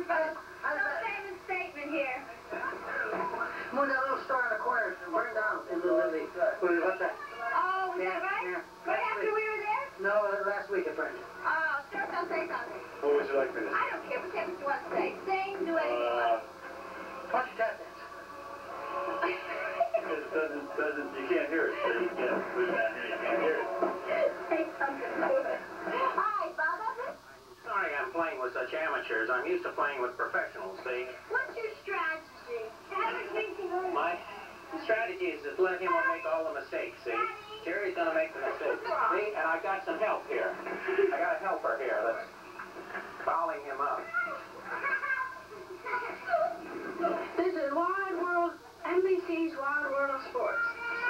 famous statement here. Moon, that little star in the corner burned down in the lily. What's that? Oh, was that right? Yeah. Right after we were there? No, last week it burned. Oh, sure, don't say something. What would you like me to say? I don't care. Say what you want to say. Sing, do anything you want. Why don't you tap dance? You can't hear it. So you can't put that here. You can't hear it. Say something good. Hi, Bob, that's it? Sorry I'm playing with such amateurs. I'm used to playing with professionals, see? What's your strategy? My strategy is to let him make all the mistakes, see? Jerry's gonna make the mistakes. See? And I got some help here. I got a helper here that's fouling him up. This is Wide World, NBC's Wide World of Sports.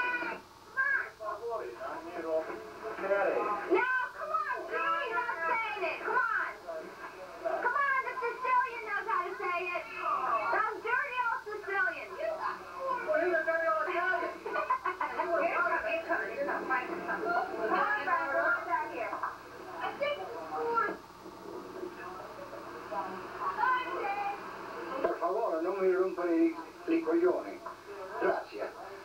Now, come on, Jerry's not saying it. Come on. Come on, the Sicilian knows how to say it. Those dirty old Sicilians. Well, you're a dirty old Italian. You're not fighting something. Come on, brother, what's out here? I think it's more. Per favore, non mi rompere i coglioni. Grazie.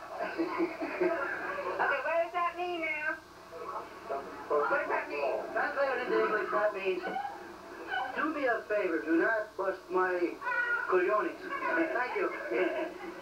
Okay, what does that mean now? What does that mean? Translated into English, that means, do me a favor, do not bust my cogliones. Thank you.